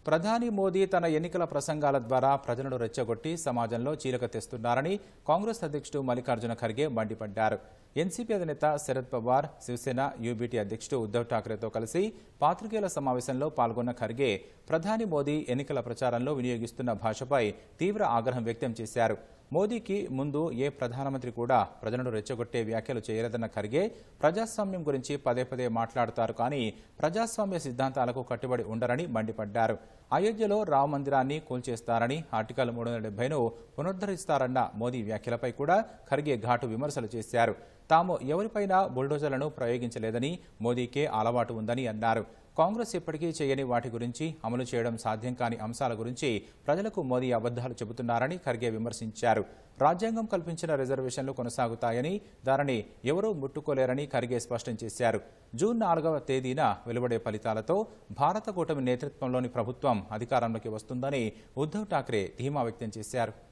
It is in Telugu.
ప్రధాని మోదీ తన ఎన్నికల ప్రసంగాల ద్వారా ప్రజలను రెచ్చగొట్టి సమాజంలో చీలిక తెస్తున్నారని కాంగ్రెస్ అధ్యక్షుడు మల్లికార్జున ఖర్గే మండిపడ్డారు. ఎన్సీపీ అధినేత శరద్ పవార్, శివసేన యూబీటీ అధ్యక్షుడు ఉద్దవ్ ఠాక్రేతో కలిసి పాత్రికేయుల సమావేశంలో పాల్గొన్న ఖర్గే ప్రధాని మోదీ ఎన్నికల ప్రచారంలో వినియోగిస్తున్న భాషపై తీవ్ర ఆగ్రహం వ్యక్తం చేశారు. మోదీకి ముందు ఏ ప్రధానమంత్రి కూడా ప్రజలను రెచ్చగొట్టే వ్యాఖ్యలు చేయలేదన్న ఖర్గే ప్రజాస్వామ్యం గురించి పదే పదే మాట్లాడుతారు కానీ ప్రజాస్వామ్య సిద్ధాంతాలకు కట్టుబడి ఉండరని మండిపడ్డారు. అయోధ్యలో రామ మందిరాన్ని కూల్చేస్తారని, ఆర్టికల్ 370ను పునరుద్ధరిస్తారన్న మోదీ వ్యాఖ్యలపై కూడా ఖర్గే ఘాటు విమర్శలు చేశారు. తాము ఎవరిపైనా బుల్డోజర్లను ప్రయోగించలేదని, మోదీకే అలవాటు ఉందని అన్నారు. కాంగ్రెస్ ఇప్పటికీ చేయని వాటి గురించి, అమలు చేయడం సాధ్యం కాని అంశాల గురించి ప్రజలకు మోదీ అబద్దాలు చెబుతున్నారని ఖర్గే విమర్శించారు. రాజ్యాంగం కల్పించిన రిజర్వేషన్లు కొనసాగుతాయని, దానిని ఎవరూ ముట్టుకోలేరని ఖర్గే స్పష్టం చేశారు. జూన్ 4వ తేదీన వెలువడే ఫలితాలతో భారత కూటమి నేతృత్వంలోని ప్రభుత్వం అధికారంలోకి వస్తుందని ఉద్దవ్ ఠాక్రే ధీమా వ్యక్తం చేశారు.